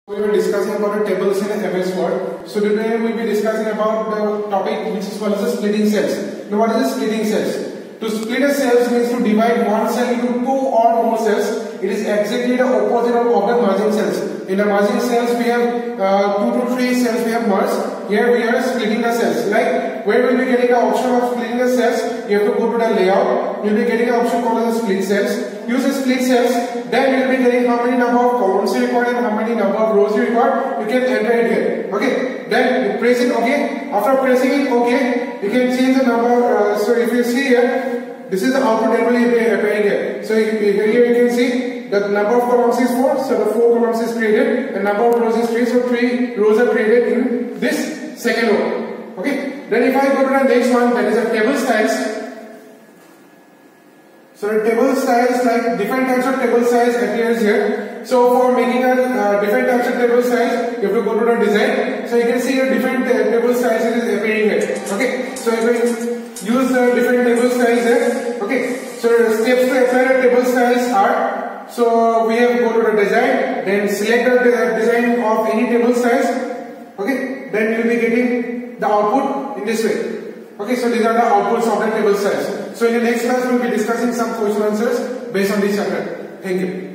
We were discussing about the tables in MS Word. So today we will be discussing about the topic which is called as splitting cells. Now what is splitting cells? To split a cell means to divide one cell into two or more cells. It is exactly the opposite of the merging cells. In the merging cells we have 2 to 3 cells we have merged. Here we are splitting the cells. Like where we will be getting the option of splitting the cells, you have to go to the layout. You will be getting an option called as split cells. Use the split cells, then you will be getting how many number of columns you require and how many number of rows you require. You can enter it here. Okay. Then you press it OK. After pressing it OK, you can change the number. So if you see here, this is the output that will be appearing here. So here you can see the number of columns is 4. So the 4 columns is created and number of rows is 3. So 3 rows are created in this second row. Okay. Then if I go to the next one, that is a table styles. So the table styles, like different types of table styles appears here. So for making a different types of table styles, you have to go to the design. So you can see a different table styles is appearing here. Okay. So you can use the different table styles here. Okay. So the steps to apply the table styles are, so we have go to the design, then select the design of any table styles. Okay. Then you will be getting the output in this way. Okay, so these are the outputs of the table styles. So in the next class we will be discussing some question answers based on this chapter. Thank you.